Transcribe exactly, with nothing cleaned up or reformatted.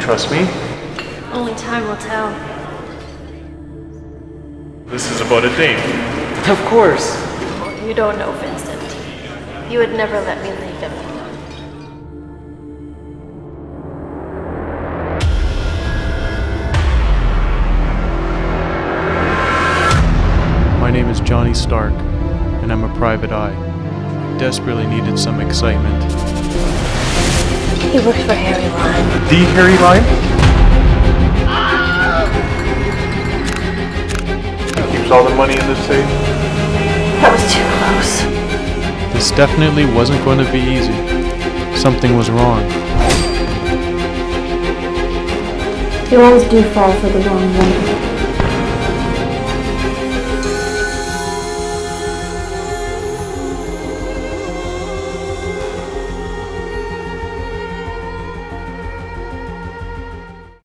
trust me? Only time will tell. This is about a date. Of course. Well, you don't know Vincent. You would never let me leave him. My name is Johnny Stark, and I'm a private eye. Desperately needed some excitement. He works for Harry Lime. The Harry Lime? He keeps all the money in the safe? That was too close. This definitely wasn't going to be easy. Something was wrong. You always do fall for the wrong woman.